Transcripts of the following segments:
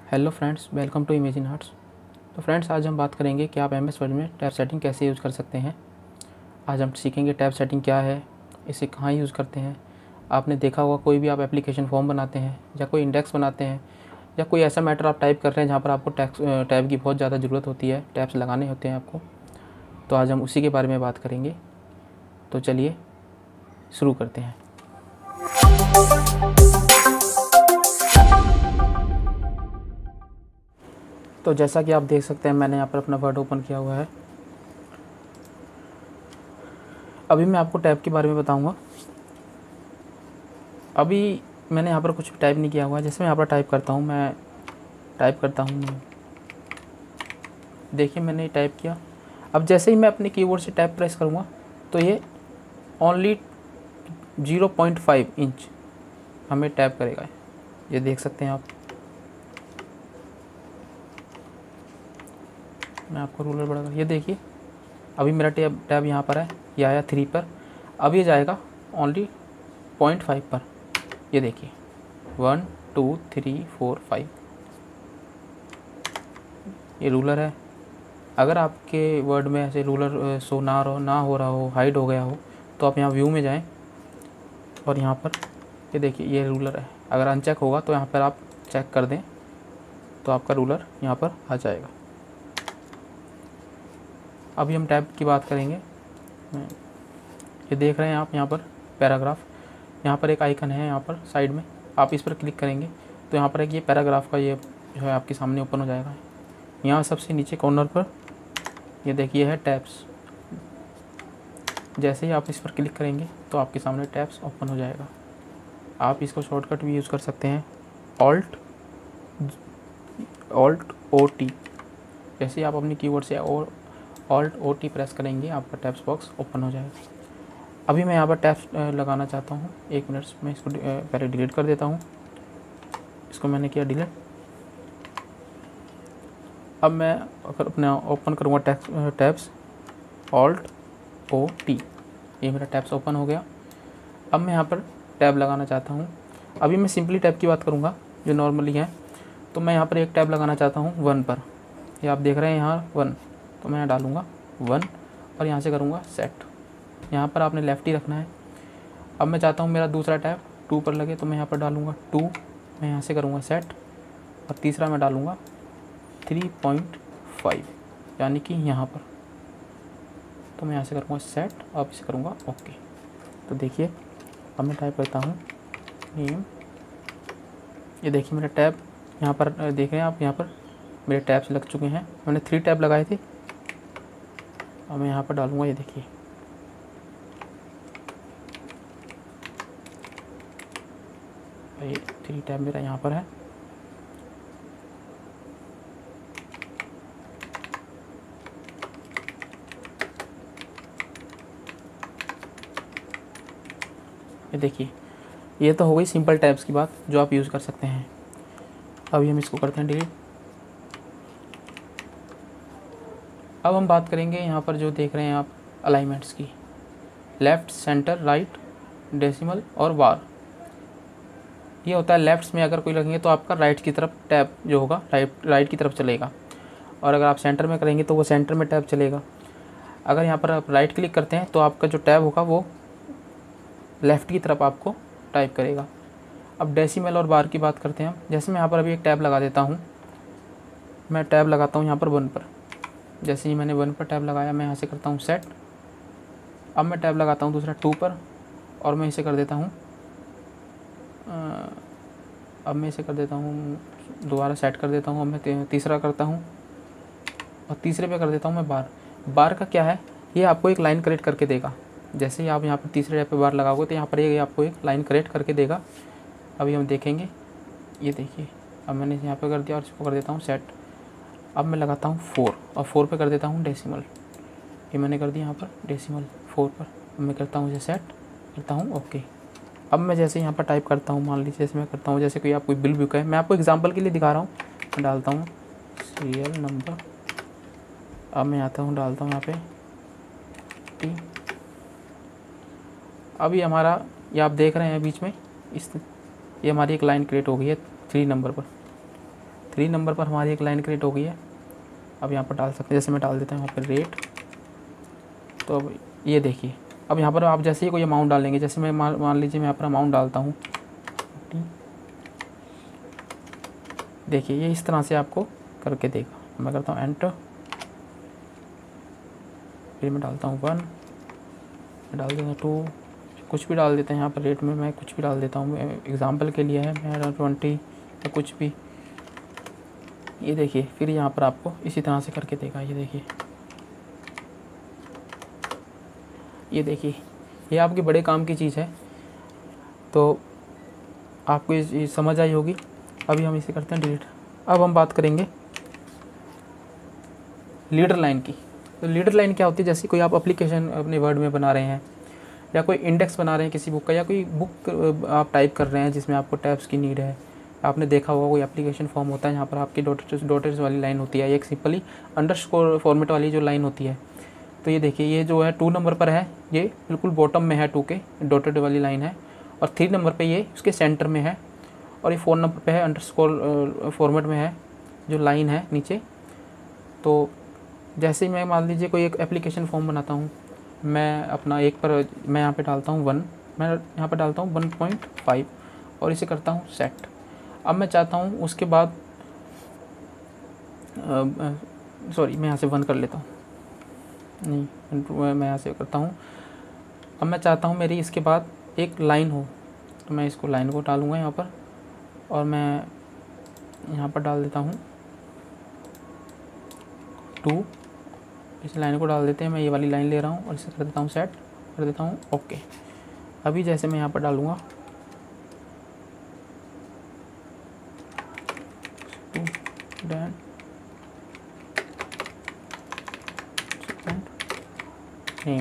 Hello friends, welcome to imagine arts. तो friends, आज हम बात करेंगे कि आप एम एस वर्ड में टैब सेटिंग कैसे यूज़ कर सकते हैं। आज हम सीखेंगे टैब सेटिंग क्या है, इसे कहाँ यूज़ करते हैं। आपने देखा होगा कोई भी आप एप्लीकेशन फॉर्म बनाते हैं या कोई इंडेक्स बनाते हैं या कोई ऐसा मैटर आप टाइप कर रहे हैं जहाँ पर आपको टैब की बहुत ज़्यादा ज़रूरत होती है, टैब्स लगाने होते हैं आपको। तो आज हम उसी के बारे में बात करेंगे। तो चलिए शुरू करते हैं। तो जैसा कि आप देख सकते हैं, मैंने यहाँ पर अपना वर्ड ओपन किया हुआ है। अभी मैं आपको टैब के बारे में बताऊंगा। अभी मैंने यहाँ पर कुछ टाइप नहीं किया हुआ है। जैसे मैं यहाँ पर टाइप करता हूँ, देखिए मैंने टाइप किया। अब जैसे ही मैं अपने कीबोर्ड से टैब प्रेस करूँगा तो ये ओनली 0.5 इंच हमें टैप करेगा। ये देख सकते हैं आप। मैं आपको रूलर बढ़ाकर ये देखिए, अभी मेरा टैब यहाँ पर है, ये आया 3 पर। अब ये जाएगा ओनली 0.5 पर। ये देखिए 1 2 3 4 5, ये रूलर है। अगर आपके वर्ड में ऐसे रूलर शो ना हो रहा हो, हाइड हो गया हो, तो आप यहाँ व्यू में जाएं और यहाँ पर ये देखिए ये रूलर है। अगर अनचेक होगा तो यहाँ पर आप चेक कर दें तो आपका रूलर यहाँ पर आ जाएगा। अभी हम टैब की बात करेंगे। ये देख रहे हैं आप यहाँ पर पैराग्राफ, यहाँ पर एक आइकन है यहाँ पर साइड में, आप इस पर क्लिक करेंगे तो यहाँ पर एक ये पैराग्राफ का ये जो है आपके सामने ओपन हो जाएगा। यहाँ सबसे नीचे कॉर्नर पर ये देखिए है टैब्स। जैसे ही आप इस पर क्लिक करेंगे तो आपके सामने टैब्स ओपन हो जाएगा। आप इसको शॉर्टकट भी यूज़ कर सकते हैं, ऑल्ट ओ टी। जैसे ही आप अपनी कीबोर्ड से ऑल्ट ओ टी प्रेस करेंगे, आपका टैब्स बॉक्स ओपन हो जाएगा। अभी मैं यहाँ पर टैब्स लगाना चाहता हूँ। 1 मिनट में इसको पहले डिलीट कर देता हूँ। इसको मैंने किया डिलीट। अब मैं अगर अपना ओपन करूँगा टैब्स ऑल्ट ओ टी, ये मेरा टैब्स ओपन हो गया। अब मैं यहाँ पर टैब लगाना चाहता हूँ। अभी मैं सिंपली टैब की बात करूँगा जो नॉर्मली है। तो मैं यहाँ पर एक टैब लगाना चाहता हूँ 1 पर। ये आप देख रहे हैं यहाँ 1, तो मैं यहाँ डालूँगा 1 और यहाँ से करूँगा सेट। यहाँ पर आपने लेफ्ट ही रखना है। अब मैं चाहता हूँ मेरा दूसरा टैब 2 पर लगे, तो मैं यहाँ पर डालूँगा 2, मैं यहाँ से करूँगा सेट। और तीसरा मैं डालूँगा 3.5, यानी कि यहाँ पर, तो मैं यहाँ से करूँगा सेट और इसे करूँगा ओके। तो देखिए अब मैं टाइप करता हूँ नेम। ये देखिए मेरा टैब यहाँ पर देख रहे हैं आप, यहाँ पर मेरे टैब्स लग चुके हैं। मैंने 3 टैब लगाए थे। अब मैं यहाँ पर डालूँगा, ये देखिए ये 3 टैब मेरा यहाँ पर है। ये देखिए ये तो हो गई सिंपल टैब्स की बात जो आप यूज़ कर सकते हैं। अभी हम इसको करते हैं डिलीट। अब हम बात करेंगे यहाँ पर जो देख रहे हैं आप अलाइनमेंट्स की, लेफ़्ट, सेंटर, राइट, डेसिमल और बार। ये होता है लेफ्ट्स में अगर कोई लगेंगे तो आपका राइट की तरफ टैब जो होगा राइट की तरफ चलेगा, और अगर आप सेंटर में करेंगे तो वो सेंटर में टैब चलेगा। अगर यहाँ पर आप राइट क्लिक करते हैं तो आपका जो टैब होगा वो लेफ़्ट की तरफ आपको टाइप करेगा। अब डेसिमल और बार की बात करते हैं हम। जैसे मैं यहाँ पर अभी एक टैब लगा देता हूँ, मैं टैब लगाता हूँ यहाँ पर 1 पर। जैसे ही मैंने 1 पर टैब लगाया, मैं यहाँ से करता हूँ सेट। अब मैं टैब लगाता हूँ दूसरा 2 पर और मैं इसे कर देता हूँ दोबारा सेट कर देता हूँ। अब मैं तीसरा करता हूँ और तीसरे पे कर देता हूँ मैं बार। बार का क्या है, ये आपको एक लाइन क्रिएट करके देगा। जैसे ही आप यहाँ पर तीसरे टैब पे बार लगाओगे तो यहाँ पर ये आपको एक लाइन क्रिएट करके देगा। अभी हम देखेंगे, ये देखिए अब मैंने यहाँ पे कर दिया और इसको कर देता हूँ सेट। अब मैं लगाता हूँ 4 और 4 पे कर देता हूँ डेसिमल। ये मैंने कर दिया यहाँ पर डेसिमल 4 पर। अब मैं करता हूँ इसे सेट, करता हूँ ओके। अब मैं जैसे यहाँ पर टाइप करता हूँ, मान लीजिए जैसे मैं करता हूँ, जैसे कोई आप कोई बिल बुक है, मैं आपको एग्जांपल के लिए दिखा रहा हूँ। मैं डालता हूँ सीरियल नंबर। अब मैं आता हूँ डालता हूँ यहाँ पे टी। अभी हमारा ये आप देख रहे हैं बीच में ये हमारी एक लाइन क्रिएट हो गई है 3 नंबर पर। 3 नंबर पर हमारी एक लाइन क्रिएट हो गई है। अब यहाँ पर डाल सकते हैं, जैसे मैं डाल देता हूँ यहाँ पर रेट। तो अब ये देखिए, अब यहाँ पर आप जैसे ही कोई अमाउंट डालेंगे, जैसे मैं मान लीजिए मैं यहाँ पर अमाउंट डालता हूँ, देखिए ये इस तरह से आपको करके देगा। मैं करता हूँ एंटर, फिर मैं डालता हूँ 1, मैं डाल देता हूँ 2, कुछ भी डाल देते हैं यहाँ पर रेट में, मैं कुछ भी डाल देता हूँ, एग्जांपल के लिए है मैं 20 या कुछ भी। ये देखिए फिर यहाँ पर आपको इसी तरह से करके देगा। ये देखिए ये आपके बड़े काम की चीज़ है, तो आपको ये समझ आई होगी। अभी हम इसे करते हैं डिलीट। अब हम बात करेंगे लीडर लाइन की। तो लीडर लाइन क्या होती है, जैसे कोई आप एप्लीकेशन अपने वर्ड में बना रहे हैं, या कोई इंडेक्स बना रहे हैं किसी बुक का, या कोई बुक आप टाइप कर रहे हैं जिसमें आपको टैब्स की नीड है। आपने देखा होगा कोई एप्लीकेशन फॉर्म होता है, यहाँ पर आपकी डॉटेज वाली लाइन होती है, एक सिंपली अंडरस्कोर फॉर्मेट वाली जो लाइन होती है। तो ये देखिए ये जो है 2 नंबर पर है, ये बिल्कुल बॉटम में है 2 के डॉटेड वाली लाइन है, और 3 नंबर पे ये उसके सेंटर में है, और ये 4 नंबर पे है अंडरस्कोर फॉर्मेट में है जो लाइन है नीचे। तो जैसे ही मैं मान लीजिए कोई एक एप्लीकेशन फॉर्म बनाता हूँ, मैं अपना एक पर मैं यहाँ पे डालता हूँ 1, मैं यहाँ पर डालता हूँ 1.5 और इसे करता हूँ सेट। अब मैं चाहता हूँ उसके बाद सॉरी मैं यहाँ से 1 कर लेता हूँ, नहीं मैं यहाँ से करता हूँ। अब मैं चाहता हूँ मेरी इसके बाद एक लाइन हो, तो मैं इसको लाइन को डालूँगा यहाँ पर, और मैं यहाँ पर डाल देता हूँ 2। इस लाइन को डाल देते हैं, मैं ये वाली लाइन ले रहा हूँ और इसे कर देता हूँ सेट, कर देता हूँ ओके। अभी जैसे मैं यहाँ पर डालूँगा 2 नेम,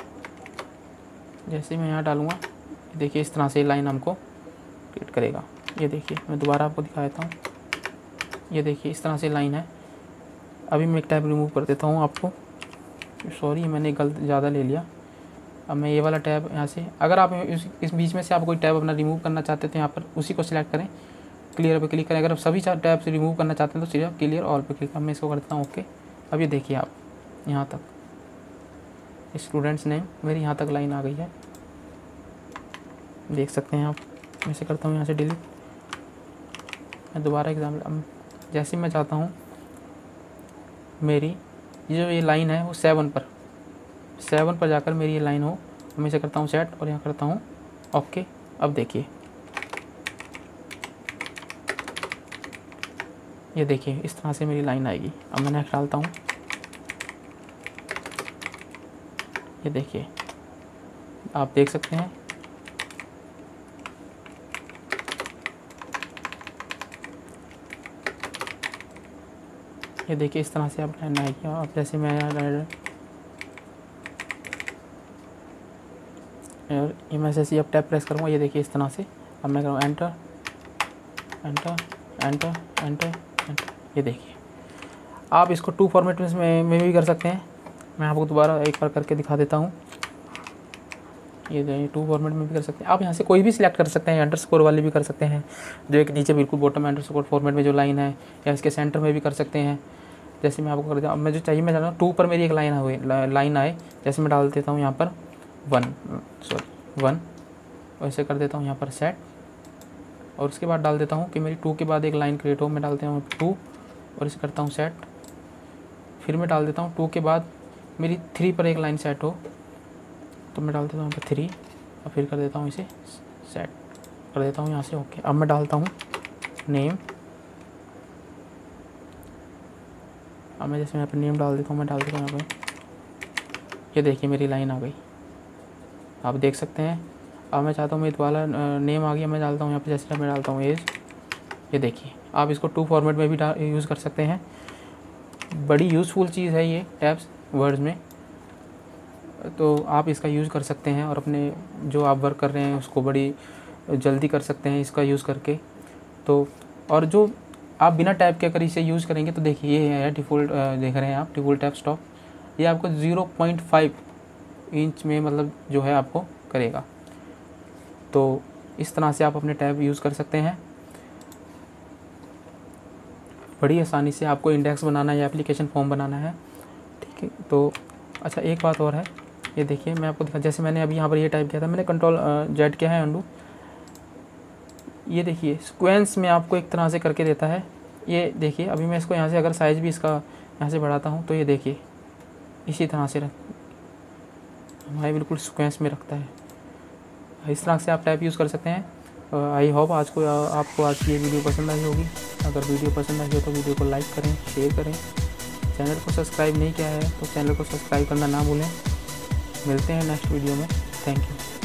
जैसे मैं यहाँ डालूँगा देखिए इस तरह से लाइन हमको क्रिएट करेगा। ये देखिए मैं दोबारा आपको दिखा देता हूँ, ये देखिए इस तरह से लाइन है। अभी मैं एक टैब रिमूव कर देता हूँ आपको, सॉरी मैंने गलत ज़्यादा ले लिया। अब मैं ये वाला टैब यहाँ से, अगर आप इस बीच में से आप कोई टैब अपना रिमूव करना चाहते थे यहाँ पर उसी को सिलेक्ट करें, क्लियर पे क्लिक करें। अगर आप सभी 4 टैब से रिमूव करना चाहते हैं तो सिर्फ क्लियर ऑल पे क्लिक करें। मैं इसको करता हूँ ओके। अब ये देखिए आप यहाँ तक स्टूडेंट्स नेम मेरी यहाँ तक लाइन आ गई है, देख सकते हैं आप। मैं इसे करता हूँ यहाँ से डिलीट। मैं दोबारा एग्जाम्पल, जैसे मैं चाहता हूँ मेरी ये जो ये लाइन है वो 7 पर जाकर मेरी ये लाइन हो, मैं इसे करता हूँ सेट और यहाँ करता हूँ ओके। अब देखिए ये देखिए इस तरह से मेरी लाइन आएगी। अब मैं नेक्स्ट डालता हूँ, ये देखिए आप देख सकते हैं ये देखिए इस तरह से आप लाइन आएगी। अब जैसे मैं ये मैं जैसे अब टैप प्रेस करूँगा, ये देखिए इस तरह से। अब मैं करूँ enter enter enter enter enter, ये देखिए आप इसको 2 फॉर्मेट में भी कर सकते हैं। मैं आपको दोबारा एक बार करके दिखा देता हूँ। ये 2 फॉर्मेट में भी कर सकते हैं आप, यहाँ से कोई भी सिलेक्ट कर सकते हैं, अंडरस्कोर वाली भी कर सकते हैं, जो एक नीचे बिल्कुल बॉटम अंडरस्कोर फॉर्मेट में जो लाइन है, या इसके सेंटर में भी कर सकते हैं। जैसे मैं आपको कर देता हूँ, अब मैं जो चाहिए मैं चाहता हूँ 2 पर मेरी एक लाइन आए, जैसे मैं डाल देता हूँ यहाँ पर 1 और इसे कर देता हूँ यहाँ पर सेट, और उसके बाद डाल देता हूँ कि मेरी 2 के बाद एक लाइन क्रिएट हो। मैं डालता हूँ 2 और इसे करता हूँ सेट, फिर मैं डाल देता हूँ 2 के बाद मेरी 3 पर एक लाइन सेट हो, तो मैं डाल देता हूँ यहाँ पर 3 और फिर कर देता हूँ इसे सेट, कर देता हूँ यहाँ से ओके। अब मैं डालता हूँ नेम, अब मैं जैसे यहाँ पर नेम डाल देता हूँ, मैं डाल देता हूँ यहाँ पर, ये देखिए मेरी लाइन आ गई, आप देख सकते हैं। अब मैं चाहता हूँ मेरे वाला नेम आ गया, मैं डालता हूँ यहाँ पर, जैसे मैं डालता हूँ एज, ये देखिए आप इसको 2 फॉर्मेट में भी यूज़ कर सकते हैं। बड़ी यूज़फुल चीज़ है ये टैब्स वर्ड्स में, तो आप इसका यूज़ कर सकते हैं और अपने जो आप वर्क कर रहे हैं उसको बड़ी जल्दी कर सकते हैं इसका यूज़ करके। तो और जो आप बिना टैब के अगर इसे यूज़ करेंगे तो देखिए ये है डिफ़ॉल्ट, देख रहे हैं आप डिफ़ॉल्ट टैब स्टॉप, ये आपको 0.5 इंच में मतलब जो है आपको करेगा। तो इस तरह से आप अपने टैब यूज़ कर सकते हैं। बड़ी आसानी से आपको इंडेक्स बनाना है या एप्लीकेशन फॉर्म बनाना है, ठीक है। तो अच्छा एक बात और है, ये देखिए मैं आपको दिखा, जैसे मैंने अभी यहाँ पर ये टाइप किया था, मैंने कंट्रोल जेड किया है अंडू, ये देखिए सीक्वेंस में आपको एक तरह से करके देता है। ये देखिए अभी मैं इसको यहाँ से अगर साइज़ भी इसका यहाँ से बढ़ाता हूँ तो ये देखिए इसी तरह से हमारे बिल्कुल सीक्वेंस में रखता है। इस तरह से आप टाइप यूज़ कर सकते हैं। आई होप आपको आज की ये वीडियो पसंद आई होगी। अगर वीडियो पसंद आई हो तो वीडियो को लाइक करें, शेयर करें। चैनल को सब्सक्राइब नहीं किया है तो चैनल को सब्सक्राइब करना ना भूलें। मिलते हैं नेक्स्ट वीडियो में। Thank you.